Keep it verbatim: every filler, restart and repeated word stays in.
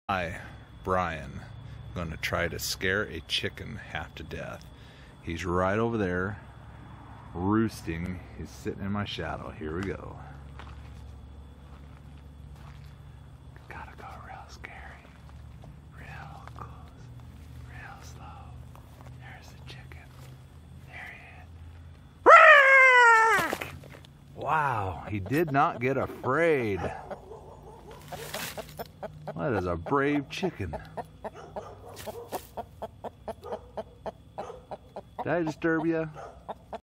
Hi, Brian. I'm going to try to scare a chicken half to death. He's right over there, roosting. He's sitting in my shadow. Here we go. Gotta go real scary. Real close. Real slow. There's the chicken. There he is. Wow, he did not get afraid. That is a brave chicken. Did I disturb you?